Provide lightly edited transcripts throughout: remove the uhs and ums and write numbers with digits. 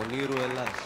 ονείρου Ελλάς.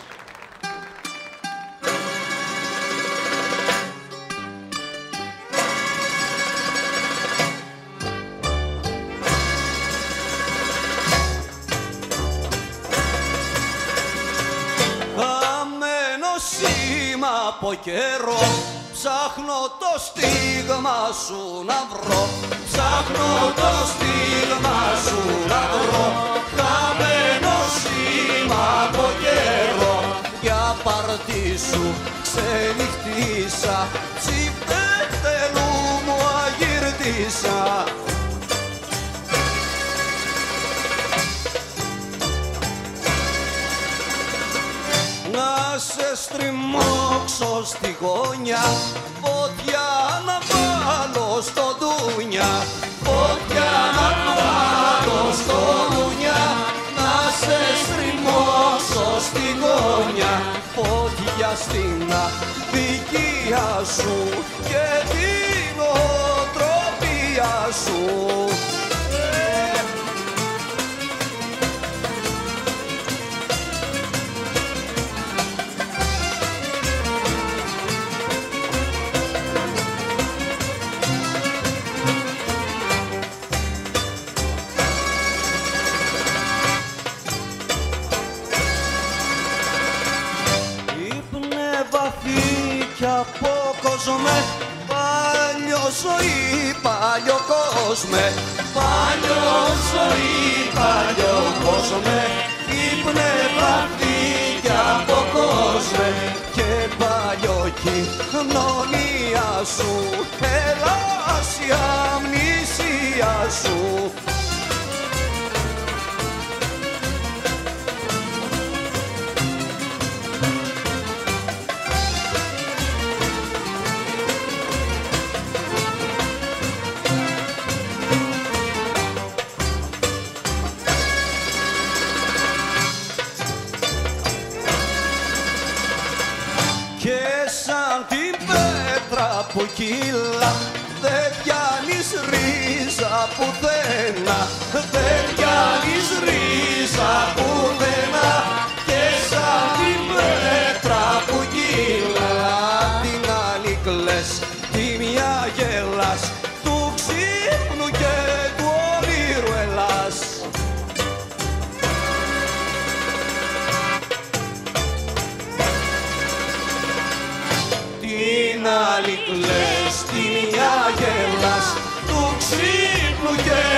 Από καιρό ψάχνω το στίγμα σου να βρω, ψάχνω το στίγμα σου να βρω, χαμένο σήμα από καιρό. Για πάρτι σου ξενυχτήσα, τσιφτέτελου μου αγυρτήσα. Να σε στριμώξω στη γωνιά, φωτιά να βάλω στο ντούνια, φωτιά να βάλω στο ντούνια, να σε στριμώξω στη γωνιά, φωτιά στην αδικία σου και την οτροπία σου. Κι από κόσμε, παλιό ζωή, παλιό κόσμε, παλιό ζωή, παλιό κόσμε, ύπνε βαθύ κι από κόσμε και παλιό κοινωνία σου, Ελλάς η αμνησία σου. Και σαν την πέτρα που κύλα δεν πιάνεις ρίζα πουθενά, δεν πιάνεις ρίζα πουθενά. Και σαν την πέτρα που κύλα την άλλη κλαις, τη μια γελάς, του ξύπνου και του όνειρου Ελλάς. Την άλλη κλαις, τη μια γελάς, του ξύπνου και